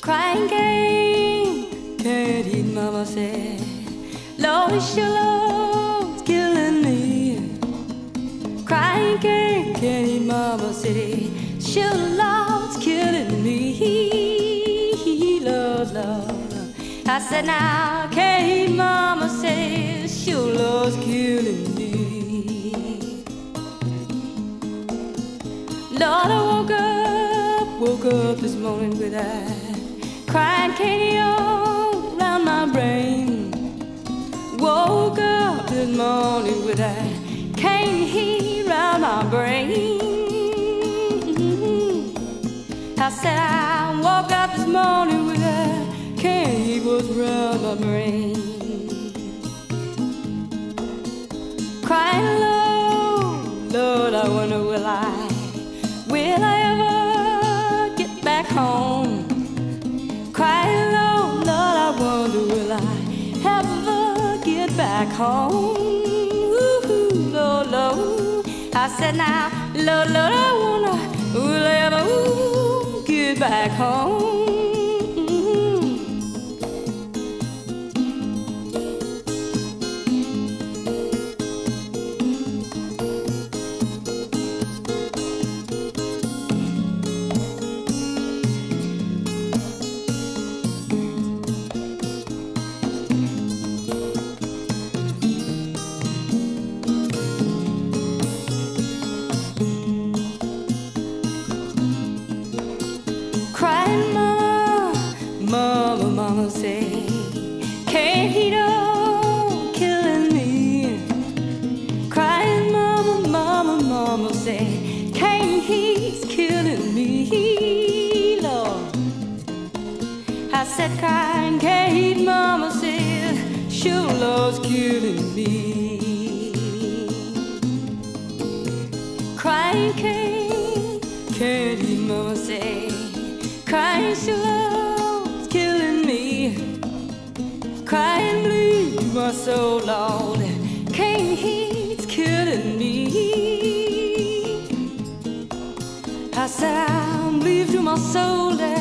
Crying can't eat, mama said. Lord, your love's killing me. Crying can't eat, mama said. Your love's killing me. Lord, Lord. I said, now can't eat, mama said. Your love's killing me. Lord, I woke up this morning with that crying candy all around my brain. Woke up this morning with that candy around my brain. I said I woke up this morning with that candy was around my brain. Crying, Lord, Lord, I wonder will I ever get back home? Crying, Lord, Lord, I wonder will I ever get back home? Ooh, Lord, Lord. I said now, Lord, Lord, I wonder will I ever get back home? Crying, mama, mama say, can't he don't killing me? Crying, mama, mama say, can't he's killing me, Lord. I said, crying, can't he, mama said, sure love's killing me. Crying, can't he, mama say, crying, your love's killing me. Crying, bleed my soul, Lord. Can't he's killing me. I said, I'm bleed to my soul.